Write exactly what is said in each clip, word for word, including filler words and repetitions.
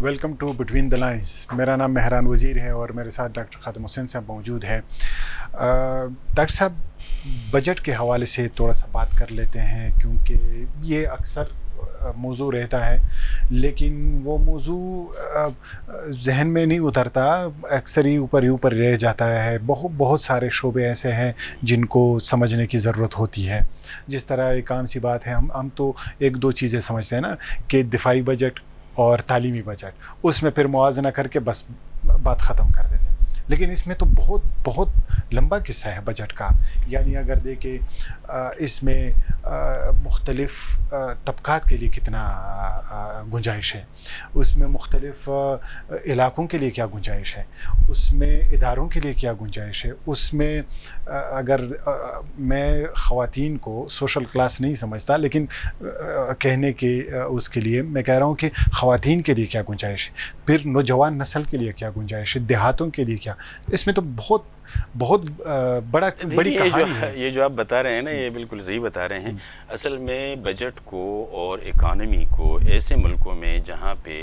Welcome to between the lines. میرا نام مہران وزیر ہے اور میرے ساتھ ڈاکٹر خادم حسین صاحب موجود ہے. ڈاکٹر صاحب, بجٹ کے حوالے سے تھوڑا سا بات کر لیتے ہیں کیونکہ یہ اکثر موضوع رہتا ہے لیکن وہ موضوع ذہن میں نہیں اترتا, اکثر ہی اوپر ہی اوپر رہ جاتا ہے. بہت بہت سارے شعبے ایسے ہیں جن کو سمجھنے کی ضرورت ہوتی ہے. جس طرح ایک عام سی بات ہے, ہم ہم تو ایک دو چیزیں سمجھتے ہیں نا کہ دفاعی بجٹ اور تعلیمی بجٹ, اس میں پھر موازنہ کر کے بس بات ختم کر دیتے ہیں. لیکن اس میں تو بہت بہت لمبا قصہ ہے بجٹ کا. یعنی اگر دیکھیں اس میں مختلف طبقات کے لیے کتنا گنجائش ہے, اس میں مختلف علاقوں کے لیے کیا گنجائش ہے, اس میں اداروں کے لیے کیا گنجائش ہے. اس میں اگر میں خواتین کو سوشل کلاس نہیں سمجھتا لیکن کہنے کے اس کے لیے میں کہہ رہا ہوں کہ خواتین کے لیے کیا گنجائش ہے, پھر نوجوان نسل کے لیے کیا گنجائش ہے, دیہاتوں کے لیے کیا. اس میں تو بہت بہت بڑا بڑی کہانی ہے. یہ جو آپ بتا رہے ہیں نا, یہ بالکل صحیح بتا رہے ہیں. اصل میں بجٹ کو اور اکانومی کو ایسے ملکوں میں جہاں پہ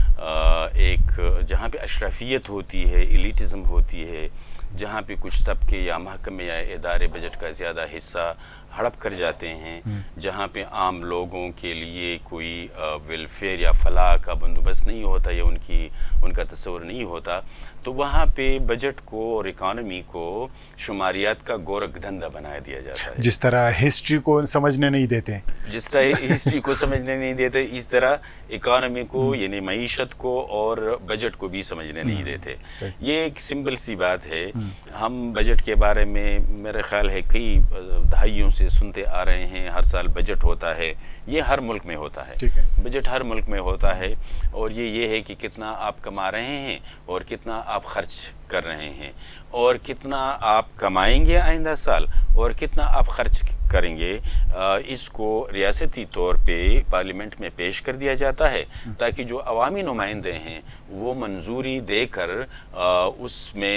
ایک جہاں پہ اشرافیت ہوتی ہے, ایلیٹزم ہوتی ہے, جہاں پہ کچھ طبقے یا محکمے یا ادارے بجٹ کا زیادہ حصہ ہڑپ کر جاتے ہیں, جہاں پہ عام لوگوں کے لیے کوئی ویلفیئر یا فلاح کا بندوبست نہیں ہوتا یا ان کی ان کا تصور نہیں ہوتا, تو وہاں پہ بجٹ کو اور اکانومی کو شماریات کا گورکھ دھندا بنا دیا جاتا ہے. جس طرح ہسٹری کو سمجھنے نہیں دیتے جس طرح ہسٹری کو سمجھنے نہیں دیتے اس طرح اکانومی کو یعنی معیشت کو اور بجٹ کو بھی سمجھنے نہیں دیتے. یہ ایک سمپل سی بات ہے. ہم بجٹ کے بارے میں میرے خیال ہے کئی دہائیوں سے سنتے آ رہے ہیں. ہر سال بجٹ ہوتا ہے, یہ ہر ملک میں ہوتا ہے. بجٹ ہر ملک میں ہوتا ہے اور یہ یہ ہے کہ کتنا آپ کما رہے ہیں اور کتنا آپ خرچ کر رہے ہیں, اور کتنا آپ کمائیں گے آئندہ سال اور کتنا آپ خرچ کریں گے. اس کو ریاستی طور پہ پارلیمنٹ میں پیش کر دیا جاتا ہے تاکہ جو عوامی نمائندے ہیں وہ منظوری دے کر اس میں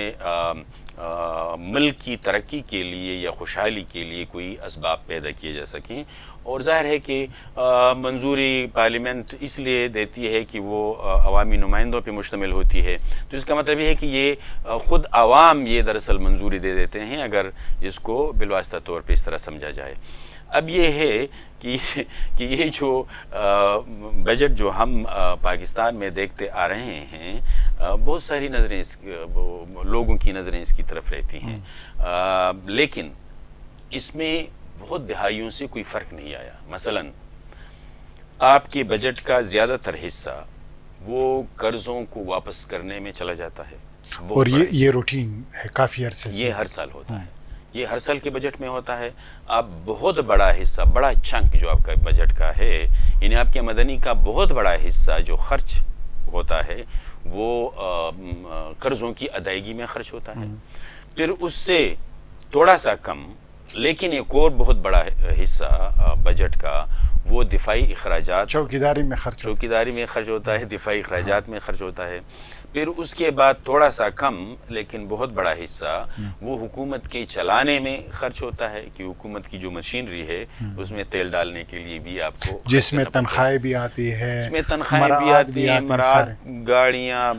ملک کی ترقی کے لیے یا خوشحالی کے لیے کوئی اسباب پیدا کیے جا سکیں. اور ظاہر ہے کہ منظوری پارلیمنٹ اس لیے دیتی ہے کہ وہ عوامی نمائندوں پہ مشتمل ہوتی ہے, تو اس کا مطلب یہ ہے کہ یہ خود عوام یہ دراصل منظوری دے دیتے ہیں اگر اس کو بالواسطہ طور پہ اس طرح سمجھا جائے. اب یہ ہے کہ کہ یہ جو بجٹ جو ہم پاکستان میں دیکھتے آ رہے ہیں, بہت ساری نظریں اس لوگوں کی نظریں اس کی طرف رہتی ہیں, لیکن اس میں بہت دہائیوں سے کوئی فرق نہیں آیا. مثلا آپ کے بجٹ کا زیادہ تر حصہ وہ قرضوں کو واپس کرنے میں چلا جاتا ہے, اور یہ یہ روٹین ہے کافی عرصے سے, یہ ہر سال ہوتا ہے, یہ ہر سال کے بجٹ میں ہوتا ہے. آپ بہت بڑا حصہ, بڑا چنک جو آپ کا بجٹ کا ہے, یعنی آپ کے آمدنی کا بہت بڑا حصہ جو خرچ ہوتا ہے وہ قرضوں کی ادائیگی میں خرچ ہوتا ہے. پھر اس سے تھوڑا سا کم لیکن ایک اور بہت بڑا حصہ بجٹ کا وہ دفاعی اخراجات, چوکیداری میں خرچ چوکیداری میں خرچ ہوتا ہے, دفاعی اخراجات میں خرچ ہوتا ہے. پھر اس کے بعد تھوڑا سا کم لیکن بہت بڑا حصہ وہ حکومت کے چلانے میں خرچ ہوتا ہے, کہ حکومت کی جو مشینری ہے اس میں تیل ڈالنے کے لیے بھی آپ کو, جس میں تنخواہیں بھی آتی ہے, اس میں تنخواہیں بھی آتی ہیں, مراد گاڑیاں,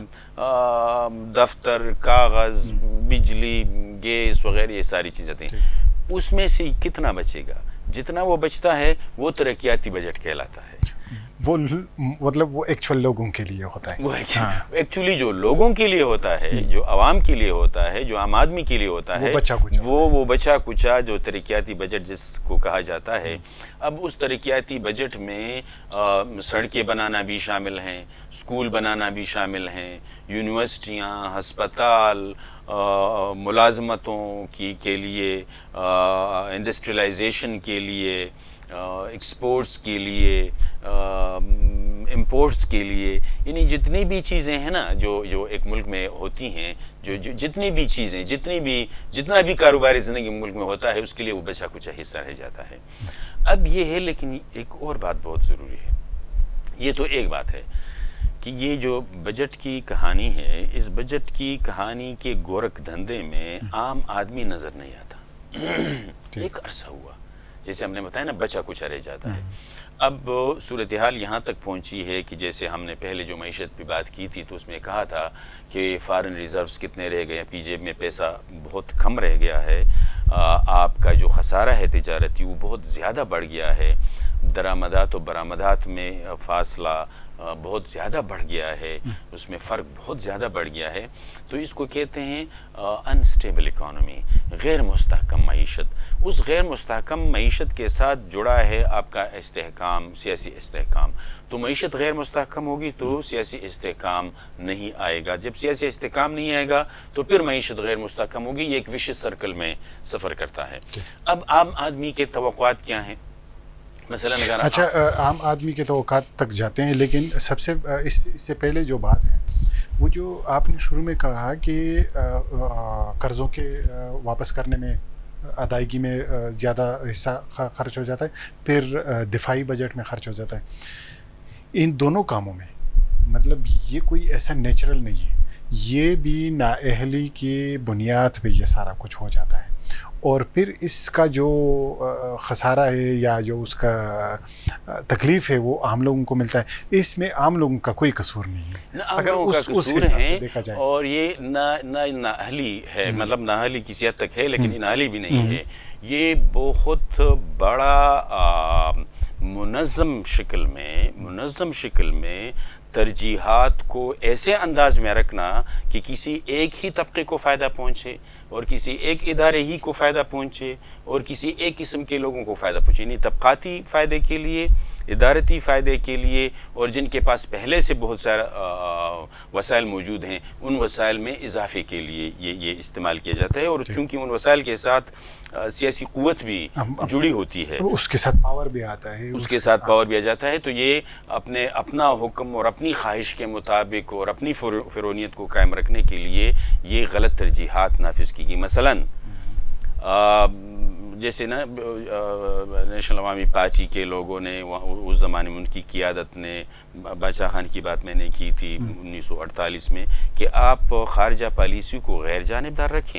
دفتر, کاغذ, بجلی, گیس وغیرہ یہ ساری چیزیں ہیں. اس میں سے کتنا بچے گا؟ جتنا وہ بچتا ہے وہ ترقیاتی بجٹ کہلاتا ہے. وہ مطلب وہ ایکچول لوگوں کے لیے ہوتا ہے, وہ ایکچولی جو لوگوں کے لیے ہوتا ہے, جو عوام کے لیے ہوتا ہے, جو عام آدمی کے لیے ہوتا ہے, وہ وہ بچا کچا جو ترقیاتی بجٹ جس کو کہا جاتا ہے. اب اس ترقیاتی بجٹ میں سڑکیں بنانا بھی شامل ہیں, اسکول بنانا بھی شامل ہیں, یونیورسٹیاں, ہسپتال, ملازمتوں کی کے لیے, انڈسٹریلائزیشن کے لیے, ایکسپورٹس کے لیے, امپورٹس کے لیے, یعنی جتنی بھی چیزیں ہیں نا جو جو ایک ملک میں ہوتی ہیں, جو جتنی بھی چیزیں جتنی بھی جتنا بھی کاروباری زندگی ملک میں ہوتا ہے اس کے لیے وہ بچا کچا حصہ رہ جاتا ہے. اب یہ ہے, لیکن ایک اور بات بہت ضروری ہے. یہ تو ایک بات ہے کہ یہ جو بجٹ کی کہانی ہے, اس بجٹ کی کہانی کے گورکھ دھندے میں عام آدمی نظر نہیں آتا. ایک عرصہ ہوا جیسے ہم نے بتایا نا بچا کچھ رہ جاتا ہے. اب صورتحال یہاں تک پہنچی ہے کہ جیسے ہم نے پہلے جو معیشت پہ بات کی تھی تو اس میں کہا تھا کہ فارن ریزروز کتنے رہ گئے, پی جیب میں پیسہ بہت کم رہ گیا ہے, آپ کا جو خسارہ ہے تجارتی وہ بہت زیادہ بڑھ گیا ہے, درآمدات و برآمدات میں فاصلہ بہت زیادہ بڑھ گیا ہے, اس میں فرق بہت زیادہ بڑھ گیا ہے. تو اس کو کہتے ہیں انسٹیبل اکانومی, غیر مستحکم معیشت. اس غیر مستحکم معیشت کے ساتھ جڑا ہے آپ کا استحکام, سیاسی استحکام. تو معیشت غیر مستحکم ہوگی تو سیاسی استحکام نہیں آئے گا, جب سیاسی استحکام نہیں آئے گا تو پھر معیشت غیر مستحکم ہوگی. یہ ایک وشیس سرکل میں سفر کرتا ہے. اب عام آدمی کے توقعات کیا ہیں؟ مثلا اگر اچھا عام آدمی کے توقعات تک جاتے ہیں, لیکن سب سے اس سے پہلے جو بات ہے وہ جو آپ نے شروع میں کہا کہ قرضوں کے واپس کرنے میں, ادائیگی میں زیادہ حصہ خرچ ہو جاتا ہے, پھر دفاعی بجٹ میں خرچ ہو جاتا ہے. ان دونوں کاموں میں مطلب یہ کوئی ایسا نیچرل نہیں ہے, یہ بھی نااہلی کی بنیاد پہ یہ سارا کچھ ہو جاتا ہے, اور پھر اس کا جو خسارہ ہے یا جو اس کا تکلیف ہے وہ عام لوگوں کو ملتا ہے. اس میں عام لوگوں کا کوئی قصور نہیں ہے اگر اس قصور ہے, اور یہ نہ نااہلی ہے, مطلب نااہلی کسی حد تک ہے لیکن نااہلی بھی نہیں ہے. یہ بہت بڑا منظم شکل میں منظم شکل میں ترجیحات کو ایسے انداز میں رکھنا کہ کسی ایک ہی طبقے کو فائدہ پہنچے اور کسی ایک ادارے ہی کو فائدہ پہنچے اور کسی ایک قسم کے لوگوں کو فائدہ پہنچے, یعنی طبقاتی فائدے کے لیے, ادارتی فائدے کے لیے, اور جن کے پاس پہلے سے بہت سارا وسائل موجود ہیں ان وسائل میں اضافے کے لیے یہ یہ استعمال کیا جاتا ہے. اور چونکہ ان وسائل کے ساتھ سیاسی قوت بھی جڑی ہوتی ہے, اس کے ساتھ پاور بھی آتا ہے, اس کے ساتھ پاور بھی آ جاتا ہے, تو یہ اپنے اپنا حکم اور اپنی خواہش کے مطابق اور اپنی فرونیت کو قائم رکھنے کے لیے یہ غلط ترجیحات نافذ کی گئی. مثلاً جیسے نا نیشنل عوامی پارٹی کے لوگوں نے اس زمانے میں ان کی قیادت نے, بادشاہ خان کی بات میں نے کی تھی انیس سو اڑتالیس میں, کہ آپ خارجہ پالیسی کو غیر جانبدار رکھیں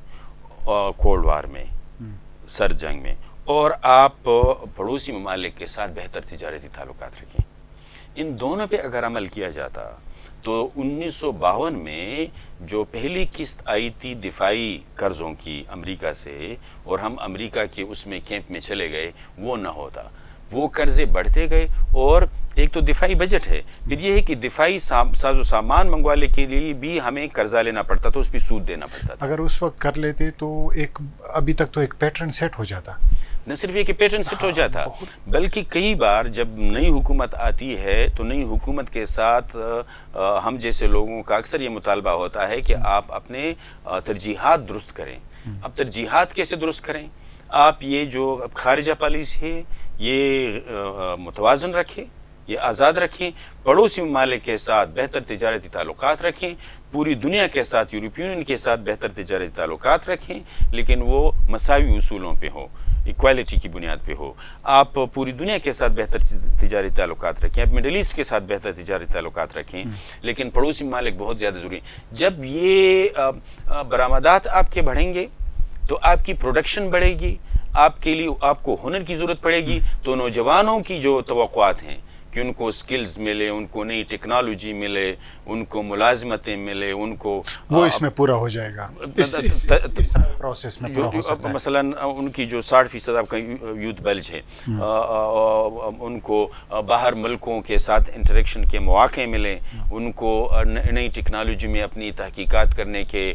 کولڈ وار میں, سرد جنگ میں, اور آپ پڑوسی ممالک کے ساتھ بہتر تجارتی تعلقات رکھیں. ان دونوں پہ اگر عمل کیا جاتا تو انیس سو باون میں جو پہلی قسط آئی تھی دفاعی قرضوں کی امریکہ سے, اور ہم امریکہ کے اس میں کیمپ میں چلے گئے, وہ نہ ہوتا. وہ قرضے بڑھتے گئے, اور ایک تو دفاعی بجٹ ہے, پھر یہ ہے کہ دفاعی ساز و سامان منگوانے کے لیے بھی ہمیں قرضہ لینا پڑتا تھا, اس پہ سود دینا پڑتا تھا. اگر اس وقت کر لیتے تو ایک ابھی تک تو ایک پیٹرن سیٹ ہو جاتا. نہ صرف یہ کہ پیٹرن سیٹ ہو جاتا, بلکہ کئی بار جب نئی حکومت آتی ہے تو نئی حکومت کے ساتھ ہم جیسے لوگوں کا اکثر یہ مطالبہ ہوتا ہے کہ آپ اپنے ترجیحات درست کریں. اب ترجیحات کیسے درست کریں؟ آپ یہ جو خارجہ پالیسی ہے یہ متوازن رکھیں, یہ آزاد رکھیں, پڑوسی ممالک کے ساتھ بہتر تجارتی تعلقات رکھیں, پوری دنیا کے ساتھ, یورپین یونین کے ساتھ بہتر تجارتی تعلقات رکھیں, لیکن وہ مساوی اصولوں پہ ہو, ایکوالٹی کی بنیاد پہ ہو. آپ پوری دنیا کے ساتھ بہتر تجارتی تعلقات رکھیں, آپ مڈل ایسٹ کے ساتھ بہتر تجارتی تعلقات رکھیں, لیکن پڑوسی ممالک بہت زیادہ ضروری ہیں. جب یہ برآمدات آپ کے بڑھیں گے تو آپ کی پروڈکشن بڑھے گی, آپ کے لیے آپ کو ہنر کی ضرورت پڑے گی. تو نوجوانوں کی جو توقعات ہیں کہ ان کو سکلز ملے, ان کو نئی ٹیکنالوجی ملے, ان کو ملازمتیں ملے, ان کو وہ اس میں پورا ہو جائے گا, اس پروسیس میں پورا ہو سکتا ہے. مثلا ان کی جو ساٹھ فیصد آپ کا یوتھ بلج ہے, ان کو باہر ملکوں کے ساتھ انٹریکشن کے مواقع ملیں, ان کو نئی ٹیکنالوجی میں اپنی تحقیقات کرنے کے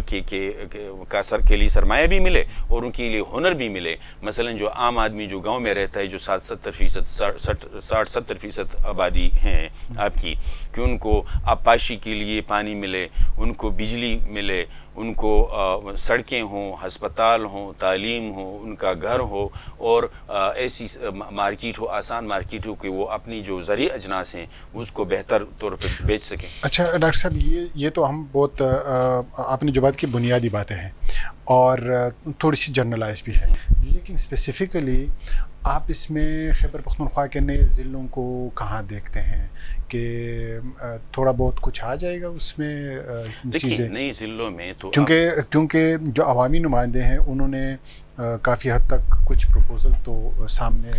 کا سر کے لیے سرمایہ بھی ملے اور ان کے لیے ہنر بھی ملے. مثلا جو عام آدمی جو گاؤں میں رہتا ہے, جو سات ستر فیصد ساٹھ ستر فیصد آبادی ہیں آپ کی, کہ ان کو آبپاشی کے لیے پانی ملے, ان کو بجلی ملے, ان کو سڑکیں ہوں, ہسپتال ہوں, تعلیم ہو, ان کا گھر ہو, اور ایسی مارکیٹ ہو, آسان مارکیٹ ہو کہ وہ اپنی جو زرعی اجناس ہیں اس کو بہتر طور پہ بیچ سکیں. اچھا ڈاکٹر صاحب, یہ یہ تو ہم بہت آپ نے جو بات کی بنیادی باتیں ہیں اور تھوڑی سی جنرلائز بھی ہے, لیکن اسپیسیفکلی آپ اس میں خیبر پختونخوا کے نئے ضلعوں کو کہاں دیکھتے ہیں کہ تھوڑا بہت کچھ آ جائے گا اس میں چیزیں؟ نئے ضلعوں میں تو کیونکہ کیونکہ جو عوامی نمائندے ہیں انہوں نے کافی حد تک کچھ پروپوزل تو سامنے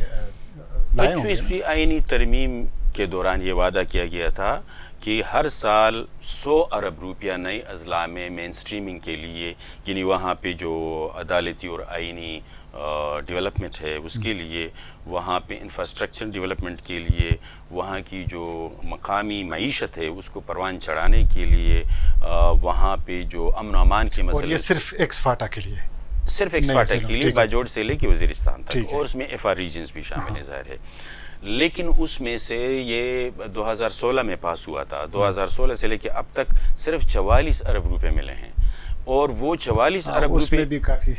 لائے ہوں گے. پچیسویں آئینی ترمیم کے دوران یہ وعدہ کیا گیا تھا کہ ہر سال سو ارب روپیہ نئے اضلاع میں مین سٹریمنگ کے لیے، یعنی وہاں پہ جو عدالتی اور آئینی ڈیولپمنٹ ہے اس کے لیے، وہاں پہ انفراسٹرکچر ڈیولپمنٹ کے لیے، وہاں کی جو مقامی معیشت ہے اس کو پروان چڑھانے کے لیے، وہاں پہ جو امن و امان کے مسئلے، اور یہ صرف ایکسفاٹا کے لیے، صرف ایکسفاٹا کے لیے باجوڑ سے لے کے وزیرستان تک، اور اس میں ایف آر ریجنز بھی شامل ہے ظاہر ہے. لیکن اس میں سے یہ دو ہزار سولہ میں پاس ہوا تھا، دو ہزار سولہ سے لے کے اب تک صرف چوالیس ارب روپے ملے ہیں، اور وہ چوالیس ارب روپے بھی کافی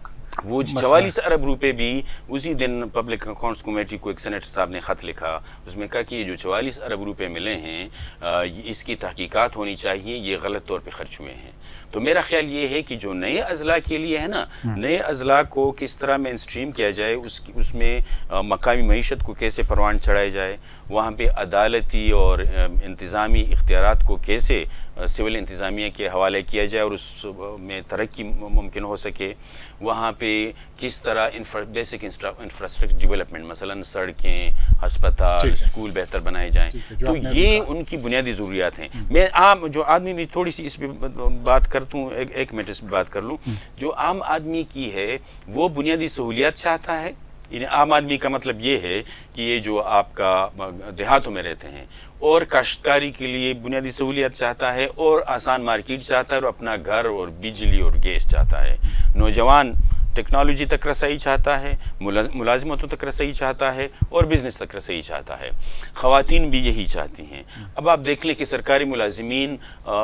وہ چوالیس ارب روپے بھی اسی دن پبلک اکاؤنٹس کمیٹی کو ایک سینیٹر صاحب نے خط لکھا، اس میں کہا کہ یہ جو چوالیس ارب روپے ملے ہیں اس کی تحقیقات ہونی چاہیے، یہ غلط طور پہ خرچ ہوئے ہیں. تو میرا خیال یہ ہے کہ جو نئے اضلاع کے لیے ہے نا، نئے اضلاع کو کس طرح مین سٹریم کیا جائے، اس اس میں مقامی معیشت کو کیسے پروان چڑھایا جائے، وہاں پہ عدالتی اور انتظامی اختیارات کو کیسے سول انتظامیہ کے حوالے کیا جائے اور اس میں ترقی ممکن ہو سکے، وہاں پہ کس طرح بیسک انفراسٹرکچر ڈیولپمنٹ، مثلا سڑکیں، ہسپتال، اسکول بہتر بنائے جائیں، تو یہ ان کی بنیادی ضروریات ہیں. میں عام جو آدمی بھی تھوڑی سی اس پہ بات کرتا ہوں، ایک ایک منٹ اس پہ بات کر لوں. جو عام آدمی کی ہے وہ بنیادی سہولیات چاہتا ہے، یعنی عام آدمی کا مطلب یہ ہے کہ یہ جو آپ کا دیہاتوں میں رہتے ہیں اور کاشتکاری کے لیے بنیادی سہولیات چاہتا ہے، اور آسان مارکیٹ چاہتا ہے، اور اپنا گھر اور بجلی اور گیس چاہتا ہے. نوجوان ٹیکنالوجی تک رسائی چاہتا ہے، ملازمتوں تک رسائی چاہتا ہے، اور بزنس تک رسائی چاہتا ہے. خواتین بھی یہی چاہتی ہیں. اب آپ دیکھ لیں کہ سرکاری ملازمین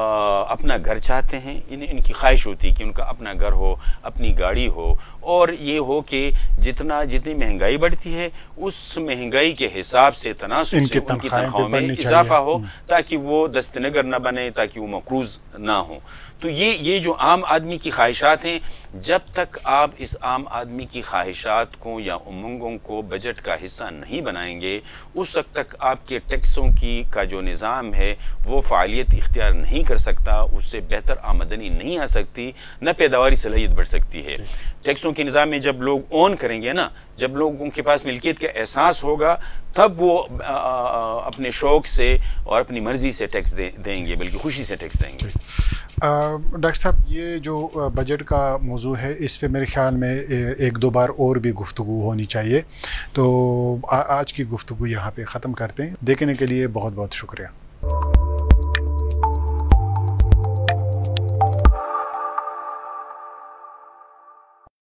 اپنا گھر چاہتے ہیں، ان کی خواہش ہوتی ہے کہ ان کا اپنا گھر ہو، اپنی گاڑی ہو، اور یہ ہو کہ جتنا جتنی مہنگائی بڑھتی ہے اس مہنگائی کے حساب سے تناسب سے ان کی تنخواہوں میں اضافہ ہو، تاکہ وہ دست نگر نہ بنے، تاکہ وہ مقروض نہ ہوں. تو یہ یہ جو عام آدمی کی خواہشات ہیں، جب تک آپ اس عام آدمی کی خواہشات کو یا امنگوں کو بجٹ کا حصہ نہیں بنائیں گے، اس وقت تک آپ کے ٹیکسوں کی کا جو نظام ہے وہ فعالیت اختیار نہیں کر سکتا، اس سے بہتر آمدنی نہیں آ سکتی، نہ پیداواری صلاحیت بڑھ سکتی ہے. ٹیکسوں کے نظام میں جب لوگ اون کریں گے نا، جب لوگوں کے پاس ملکیت کا احساس ہوگا، تب وہ اپنے شوق سے اور اپنی مرضی سے ٹیکس دیں گے، بلکہ خوشی سے ٹیکس دیں گے. ڈاکٹر صاحب، یہ جو بجٹ کا موضوع ہے اس پہ میرے خیال میں ایک دو بار اور بھی گفتگو ہونی چاہیے، تو آج کی گفتگو یہاں پہ ختم کرتے ہیں. دیکھنے کے لیے بہت بہت شکریہ.